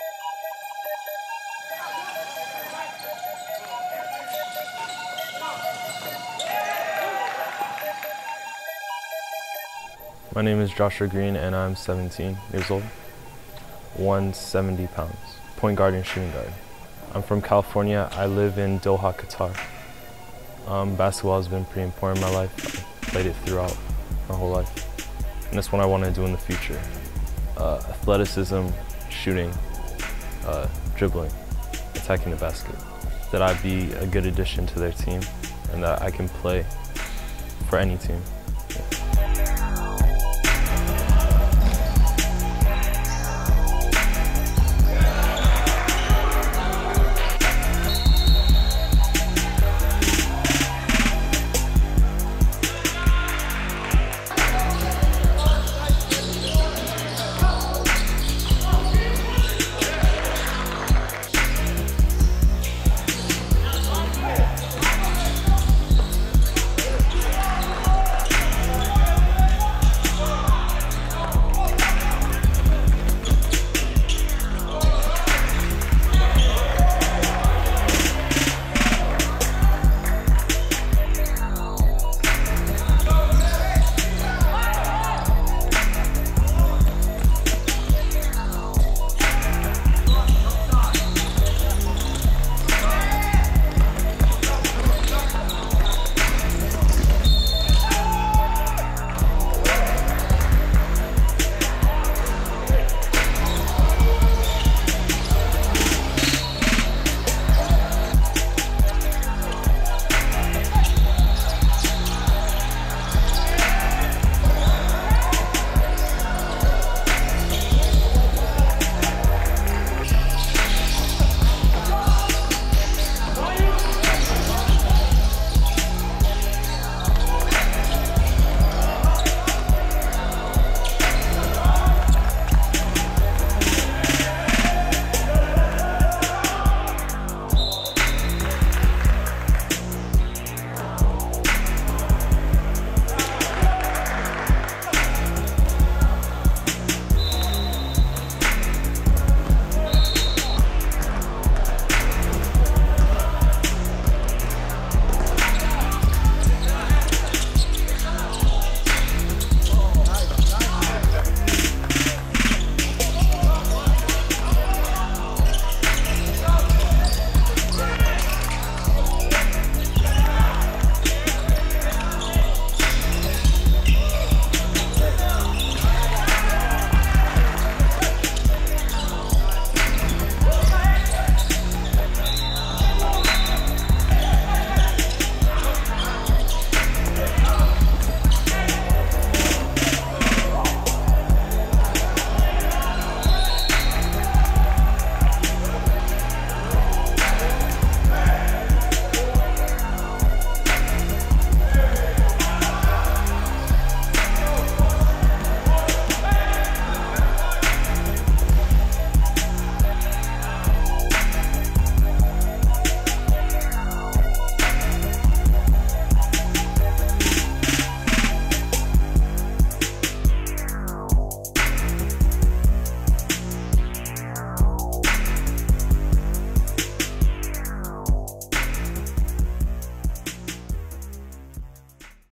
My name is Joshua Green and I'm 17 years old, 170 pounds, point guard and shooting guard. I'm from California. I live in Doha, Qatar. Basketball has been pretty important in my life. I played it throughout my whole life. And that's what I want to do in the future. Athleticism, shooting, dribbling, attacking the basket. That I'd be a good addition to their team and that I can play for any team.